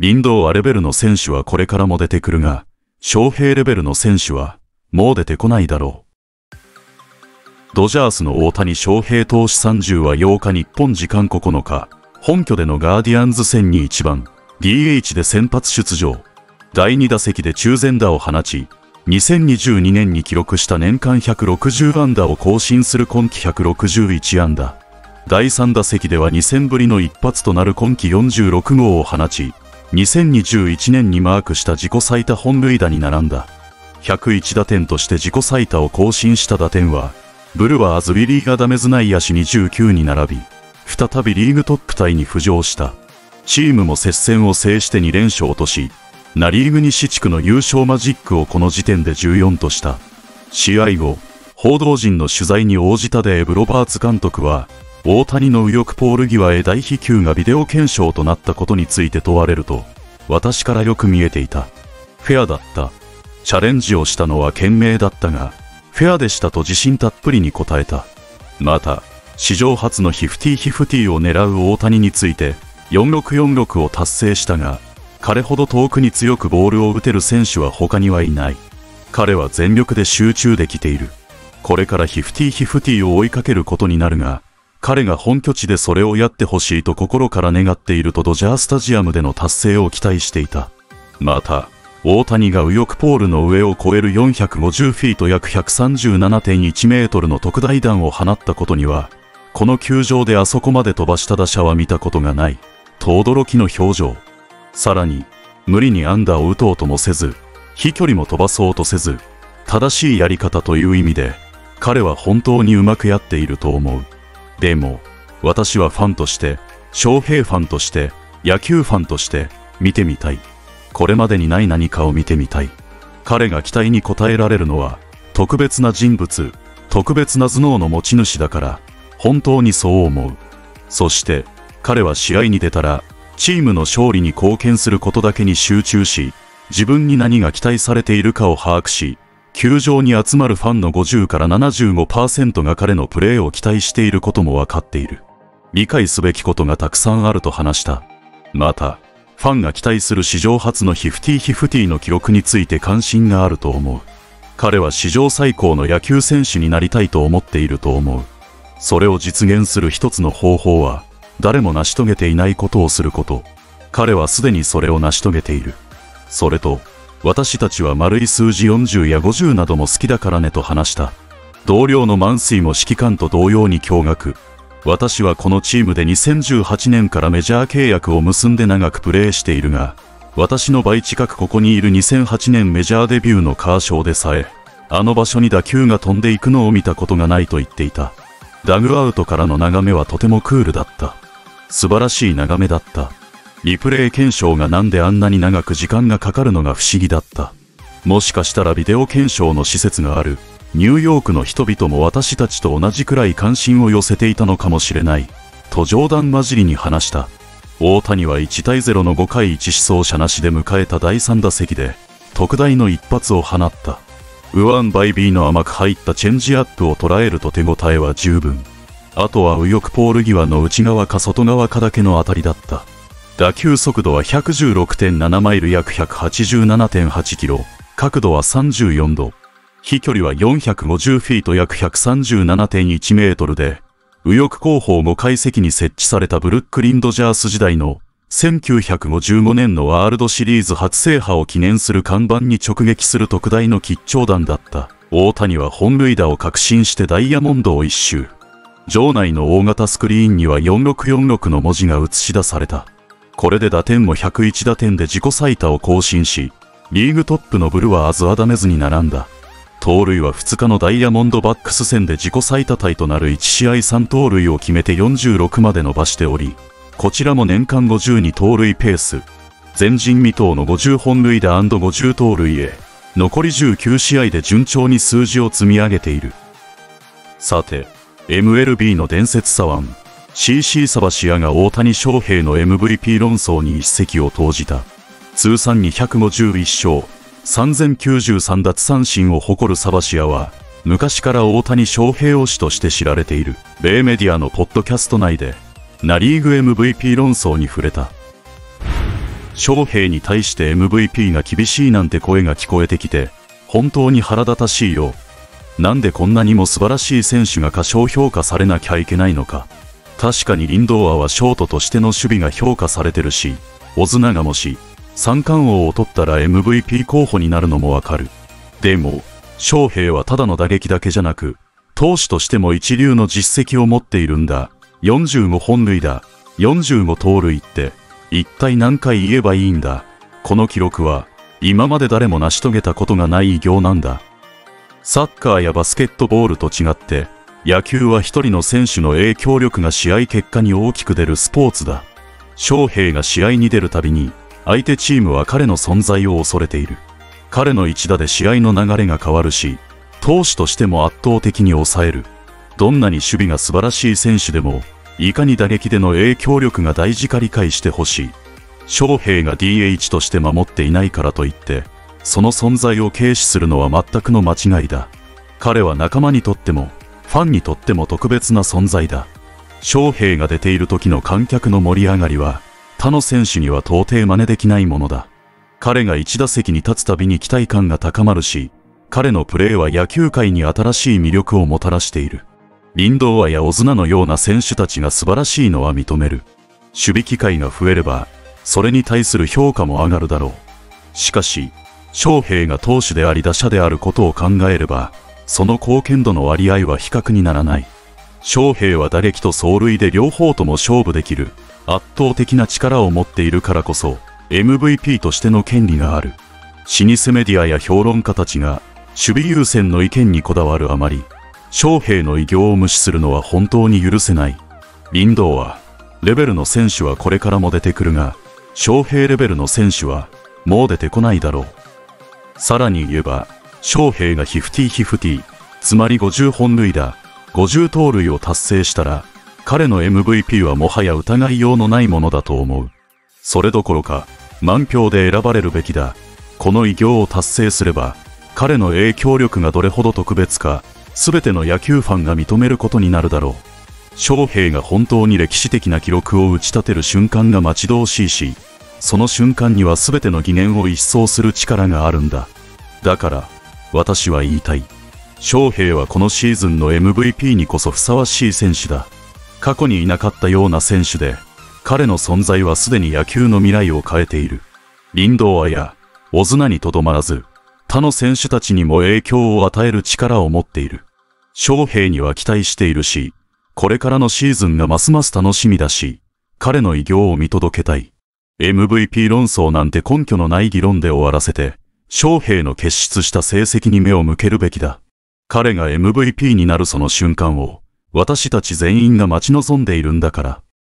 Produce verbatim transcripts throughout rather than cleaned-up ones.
リンドーアレベルの選手はこれからも出てくるが、翔平レベルの選手はもう出てこないだろう。ドジャースの大谷翔平投手さんじゅうはようか日本時間ここのか、本拠でのガーディアンズ戦にいちばん ディーエイチ で先発出場。だいに打席で中前打を放ち、にせんにじゅうにねんに記録した年間ひゃくろくじゅうあんだを更新する今季ひゃくろくじゅういちあんだ。だいさん打席ではに戦ぶりの一発となる今季よんじゅうろくごうを放ち、にせんにじゅういちねんにマークした自己最多本塁打に並んだ。ひゃくいち打点として自己最多を更新した打点は、ブルワーズ・ウィリー・アダメズ内野手にじゅうきゅうに並び、再びリーグトップタイに浮上した。チームも接戦を制してに連勝とし、ナ・リーグ西地区の優勝マジックをこの時点でじゅうよんとした。試合後、報道陣の取材に応じたデーブ・ロバーツ監督は、大谷の右翼ポール際へ大飛球がビデオ検証となったことについて問われると、私からよく見えていた。フェアだった。チャレンジをしたのは賢明だったが、フェアでしたと自信たっぷりに答えた。また、史上初のフィフティフィフティを狙う大谷について、よんろくよんろくを達成したが、彼ほど遠くに強くボールを打てる選手は他にはいない。彼は全力で集中できている。これからフィフティフィフティを追いかけることになるが、彼が本拠地でそれをやってほしいと心から願っているとドジャースタジアムでの達成を期待していた。また、大谷が右翼ポールの上を越えるよんひゃくごじゅうフィート約 ひゃくさんじゅうななてんいちメートルの特大弾を放ったことには、この球場であそこまで飛ばした打者は見たことがない、と驚きの表情。さらに、無理にアンダーを打とうともせず、飛距離も飛ばそうとせず、正しいやり方という意味で、彼は本当にうまくやっていると思う。でも、私はファンとして、翔平ファンとして、野球ファンとして、見てみたい。これまでにない何かを見てみたい。彼が期待に応えられるのは、特別な人物、特別な頭脳の持ち主だから、本当にそう思う。そして、彼は試合に出たら、チームの勝利に貢献することだけに集中し、自分に何が期待されているかを把握し、球場に集まるファンのごじゅうからななじゅうごパーセントが彼のプレーを期待していることも分かっている。理解すべきことがたくさんあると話した。また、ファンが期待する史上初のフィフティフィフティの記録について関心があると思う。彼は史上最高の野球選手になりたいと思っていると思う。それを実現する一つの方法は、誰も成し遂げていないことをすること。彼はすでにそれを成し遂げている。それと、私たちは丸い数字よんじゅうやごじゅうなども好きだからねと話した。同僚のマンスイも指揮官と同様に驚愕。私はこのチームでにせんじゅうはちねんからメジャー契約を結んで長くプレーしているが、私の倍近くここにいるにせんはちねんメジャーデビューのカーショーでさえ、あの場所に打球が飛んでいくのを見たことがないと言っていた。ダグアウトからの眺めはとてもクールだった。素晴らしい眺めだった。リプレイ検証がなんであんなに長く時間がかかるのが不思議だった。もしかしたらビデオ検証の施設があるニューヨークの人々も私たちと同じくらい関心を寄せていたのかもしれない。と冗談交じりに話した。大谷はいちたいゼロのごかいいち死走者なしで迎えただいさん打席で特大の一発を放った。ウワンバイビーの甘く入ったチェンジアップを捉えると手応えは十分。あとは右翼ポール際の内側か外側かだけの当たりだった。打球速度は ひゃくじゅうろくてんななマイル約 ひゃくはちじゅうななてんはちキロ、角度はさんじゅうよんど、飛距離はよんひゃくごじゅうフィート約 ひゃくさんじゅうななてんいちメートルで、右翼後方ごかい席に設置されたブルックリンドジャース時代のせんきゅうひゃくごじゅうごねんのワールドシリーズ初制覇を記念する看板に直撃する特大の吉兆弾だった。大谷は本塁打を確信してダイヤモンドを一周。場内の大型スクリーンにはよんろくよんろくの文字が映し出された。これで打点もひゃくいち打点で自己最多を更新し、リーグトップのブルワーズ・アダメズに並んだ。盗塁はふつかのダイヤモンドバックス戦で自己最多タイとなるいち試合さん盗塁を決めてよんじゅうろくまで伸ばしており、こちらも年間ごじゅうに盗塁ペース。前人未到のごじゅう本塁打 &ごじゅう盗塁へ、残りじゅうきゅう試合で順調に数字を積み上げている。さて、エムエルビー の伝説左腕、シーシー サバシアが大谷翔平の エムブイピー 論争に一石を投じた。通算にひゃくごじゅういっ勝、さんぜんきゅうじゅうさん奪三振を誇るサバシアは、昔から大谷翔平推しとして知られている。米メディアのポッドキャスト内で、ナ・リーグ エムブイピー 論争に触れた。 翔平に対して エムブイピー が厳しいなんて声が聞こえてきて、本当に腹立たしいよ。なんでこんなにも素晴らしい選手が過小評価されなきゃいけないのか。確かにリンドアはショートとしての守備が評価されてるし、オズナがもし三冠王を取ったら エムブイピー 候補になるのもわかる。でも、翔平はただの打撃だけじゃなく、投手としても一流の実績を持っているんだ。よんじゅうごほん塁打、よんじゅうご盗塁って、一体何回言えばいいんだ。この記録は、今まで誰も成し遂げたことがない偉業なんだ。サッカーやバスケットボールと違って、野球は一人の選手の影響力が試合結果に大きく出るスポーツだ。翔平が試合に出るたびに、相手チームは彼の存在を恐れている。彼の一打で試合の流れが変わるし、投手としても圧倒的に抑える。どんなに守備が素晴らしい選手でも、いかに打撃での影響力が大事か理解してほしい。翔平が ディーエイチ として守っていないからといって、その存在を軽視するのは全くの間違いだ。彼は仲間にとっても、ファンにとっても特別な存在だ。翔平が出ている時の観客の盛り上がりは、他の選手には到底真似できないものだ。彼が一打席に立つたびに期待感が高まるし、彼のプレーは野球界に新しい魅力をもたらしている。リンドアやオズナのような選手たちが素晴らしいのは認める。守備機会が増えれば、それに対する評価も上がるだろう。しかし、翔平が投手であり打者であることを考えれば、その貢献度の割合は比較にならない。翔平は打撃と走塁で両方とも勝負できる、圧倒的な力を持っているからこそ、エムブイピー としての権利がある。老舗メディアや評論家たちが、守備優先の意見にこだわるあまり、翔平の偉業を無視するのは本当に許せない。リンドアレベルの選手はこれからも出てくるが、翔平レベルの選手はもう出てこないだろう。さらに言えば、翔平がごじゅうごじゅう、つまりごじゅっぽん塁打、ごじゅう盗塁を達成したら、彼の エムブイピー はもはや疑いようのないものだと思う。それどころか、満票で選ばれるべきだ。この偉業を達成すれば、彼の影響力がどれほど特別か、すべての野球ファンが認めることになるだろう。翔平が本当に歴史的な記録を打ち立てる瞬間が待ち遠しいし、その瞬間にはすべての疑念を一掃する力があるんだ。だから、私は言いたい。翔平はこのシーズンの エムブイピー にこそふさわしい選手だ。過去にいなかったような選手で、彼の存在はすでに野球の未来を変えている。リンドアやオズナにとどまらず、他の選手たちにも影響を与える力を持っている。翔平には期待しているし、これからのシーズンがますます楽しみだし、彼の偉業を見届けたい。エムブイピー 論争なんて根拠のない議論で終わらせて、翔平の結出した成績に目を向けるべきだ。彼が エムブイピー になるその瞬間を、私たち全員が待ち望んでいるんだから。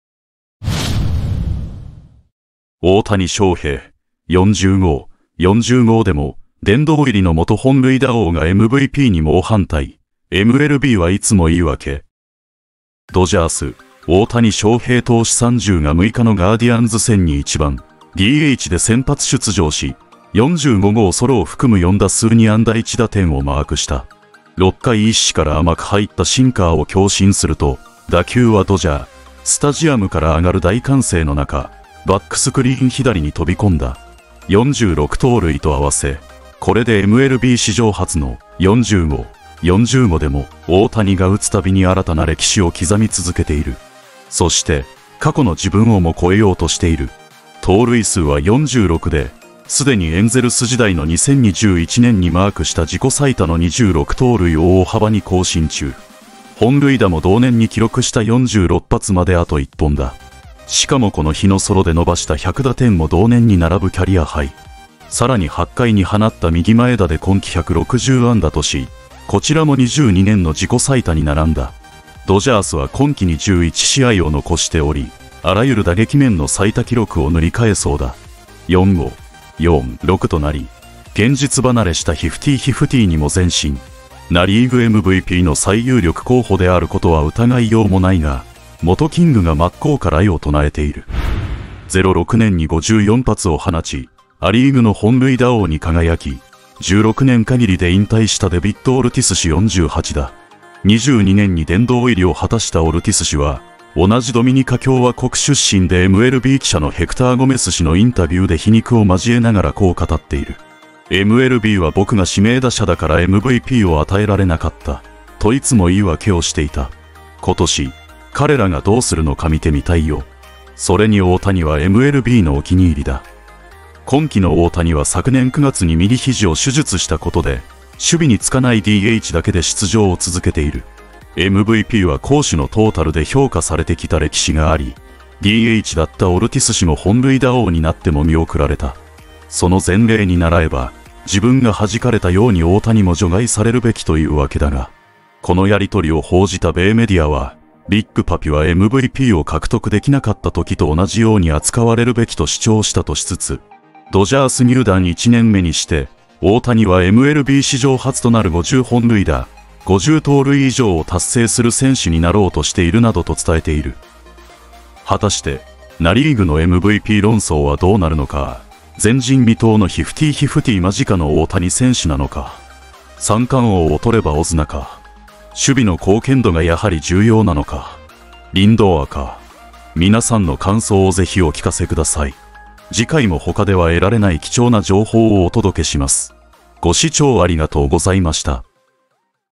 大谷翔平、よんじゅうご、よんじゅうごでも、殿堂入りの元本塁打王が エムブイピー に猛反対。エムエルビー はいつも言い訳。ドジャース、大谷翔平投手さんじゅうがむいかのガーディアンズ戦にいちばん、ディーエイチ で先発出場し、よんじゅうごごうソロを含むよん打数に安打いち打点をマークした。ろっかい一死から甘く入ったシンカーを強振すると、打球はドジャー、スタジアムから上がる大歓声の中、バックスクリーン左に飛び込んだ。よんじゅうろく盗塁と合わせ、これで エムエルビー 史上初のよんじゅうご、よんじゅうごでも大谷が打つたびに新たな歴史を刻み続けている。そして、過去の自分をも超えようとしている。盗塁数はよんじゅうろくで、すでにエンゼルス時代のにせんにじゅういちねんにマークした自己最多のにじゅうろく盗塁を大幅に更新中。本塁打も同年に記録したよんじゅうろく発まであといっぽんだ。しかもこの日のソロで伸ばしたひゃく打点も同年に並ぶキャリアハイ。さらにはちかいに放った右前打で今季ひゃくろくじゅう安打とし、こちらもにじゅうにねんの自己最多に並んだ。ドジャースは今季にじゅういち試合を残しており、あらゆる打撃面の最多記録を塗り替えそうだ。よんご、よんろくとなり、現実離れしたごじゅうごじゅうにも前進。ナリーグ エムブイピー の最有力候補であることは疑いようもないが、元キングが真っ向から異を唱えている。ゼロろくねんにごじゅうよん発を放ち、アリーグの本塁打王に輝き、じゅうろくねん限りで引退したデビッド・オルティス氏よんじゅうはちだ。にじゅうにねんに殿堂入りを果たしたオルティス氏は、 同じドミニカ共和国出身で エムエルビー 記者のヘクター・ゴメス氏のインタビューで皮肉を交えながらこう語っている。エムエルビー は僕が指名打者だから エムブイピー を与えられなかった。といつも言い訳をしていた。今年、彼らがどうするのか見てみたいよ。それに大谷は エムエルビー のお気に入りだ。今季の大谷は昨年くがつに右肘を手術したことで、守備につかない ディーエイチ だけで出場を続けている。エムブイピー は攻守のトータルで評価されてきた歴史があり、ディーエイチ だったオルティス氏も本塁打王になっても見送られた。その前例に倣えば、自分が弾かれたように大谷も除外されるべきというわけだが、このやりとりを報じた米メディアは、ビッグパピは エムブイピー を獲得できなかった時と同じように扱われるべきと主張したとしつつ、ドジャース入団いちねんめにして、大谷は エムエルビー 史上初となるごじゅうほん塁打、ごじゅう盗塁以上を達成する選手になろうとしているなどと伝えている。果たして、ナリーグの エムブイピー 論争はどうなるのか、前人未到のヒフティヒフティ間近の大谷選手なのか、三冠王を取ればオズナか、守備の貢献度がやはり重要なのか、リンドアか、皆さんの感想をぜひお聞かせください。次回も他では得られない貴重な情報をお届けします。ご視聴ありがとうございました。